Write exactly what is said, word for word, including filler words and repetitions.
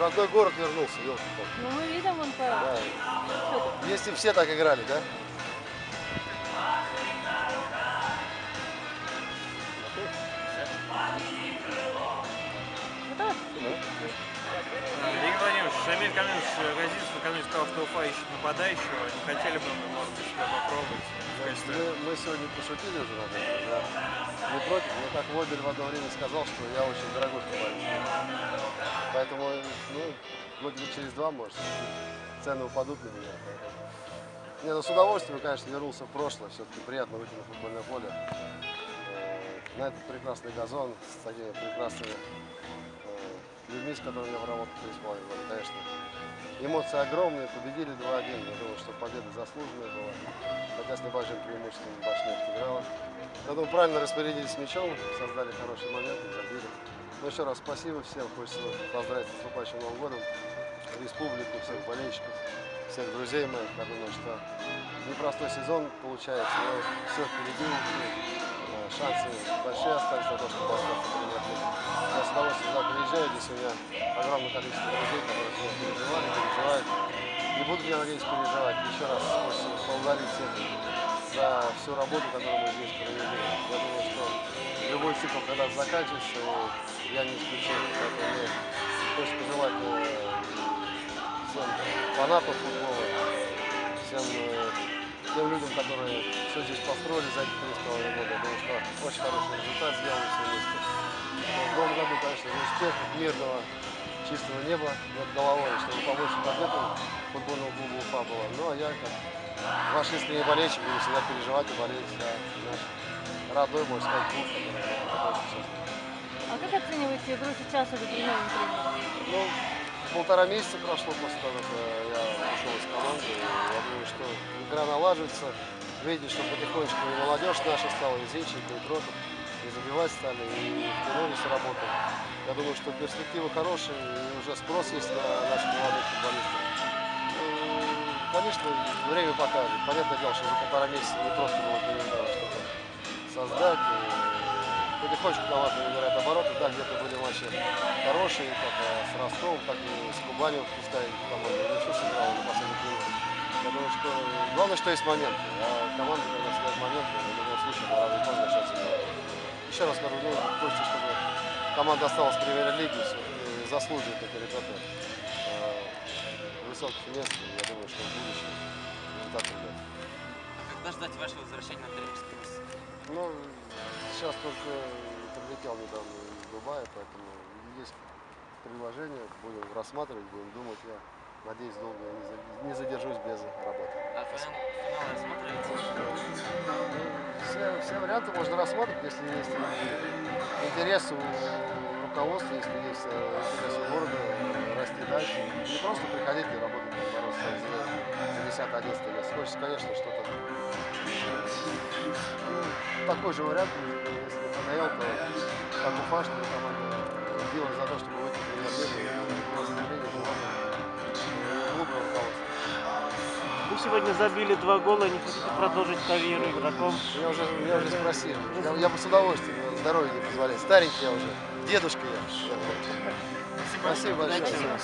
родной город вернулся, елки-палки. Ну мы видим вон по... Да. Если все так играли, да? Готово? Игорь Владимирович, Шамиль Камилович Газизов накануне сказал, что Уфа ищет нападающего. Не хотели бы мы, может быть, себя попробовать в качестве... Мы, мы сегодня пошутили уже над этим, да. Не против, но как Вобель в одно время сказал, что я очень дорогой футболист. Поэтому, ну, года через два, может, цены упадут на меня. Поэтому... Не, ну с удовольствием, конечно, вернулся в прошлое. Все-таки приятно выйти на футбольное поле. На этот прекрасный газон с такими прекрасными людьми, с которыми я работал три с половиной года, конечно. Эмоции огромные, победили два один. Я думаю, что победа заслуженная была. Хотя с небольшим преимуществом Башнефть играла. Я думаю, правильно распорядились мячом, создали хороший момент и забили. Но еще раз спасибо всем. Хочется поздравить с наступающим Новым годом республику, всех болельщиков, всех друзей моих. Я думаю, что непростой сезон получается, но все впереди. Шансы большие остались на то, чтобы остаться в премьер-лиге. Я с удовольствием сюда приезжаю, здесь у меня огромное количество друзей, которые здесь переживали, переживают. Не будут, я надеюсь, переживать. Еще раз хочется поблагодарить всех за всю работу, которую мы здесь провели. Я думаю, что любой цикл когда-то заканчивается, и я не исключаю. Поэтому мне хочется пожелать всем фанатам футбола, всем тем людям, которые все здесь построили за эти три с половиной года. Я думаю, что очень хороший результат сделали все вместе. В новом году, конечно, успех, мирного, чистого неба над головой, чтобы побольше побед футбольного клуба Уфа было. Ну, а я, как ваш искренний болельщик, буду всегда переживать и болеть за наш родной, можно сказать, клуб, который сейчас. А как оцениваете игру сейчас уже при новом тренере? Ну, полтора месяца прошло после того, как я ушел из команды. Я думаю, что игра налаживается. Видите, что потихонечку и молодежь наша стала, и Зинченко, и Кротов, и забивать стали, и втянулись в работу. Я думаю, что перспективы хорошие, и уже спрос есть на наших молодых футболистов. Ну, конечно, время покажет. Понятное дело, что за полтора месяца не просто было что-то создать. И потихонечку команда набирает обороты. Да, где-то были матчи хорошие, как с Ростовом, так и с Кубанью, пускай команда не все сыграла на последних минутах. Я думаю, что главное, что есть моменты. А команда, когда создает моменты, в любом случае, она рано или поздно начнет сыграть. Еще раз скажу, ну, хочется, чтобы команда осталась в премьер-лиге, заслуживает эти ребята высоких мест. Я думаю, что в будущем результаты будет. А когда ждать вашего возвращения на тренерское место? Ну, сейчас только прилетел недавно из Дубая, поэтому есть предложение, будем рассматривать, будем думать. Я надеюсь, долго я не задержусь без работы. А финал рассматриваете? Все, все варианты можно рассматривать, если есть интерес у руководства, если есть интерес у города расти дальше. Не просто приходить и работать, бороться за десятое-одиннадцатое место. Хочется, конечно, что-то ну, такой же вариант, если ФНЛ, то как Уфа, чтобы команда билась за то, чтобы выйти в премьер-лигу, было стремление желание клуба руководства. Вы сегодня забили два гола, не хотите продолжить карьеру игроком? Меня уже, меня уже спросили. Я, я бы с удовольствием, но здоровье не позволяет. Старенький я уже, дедушка я. Спасибо большое.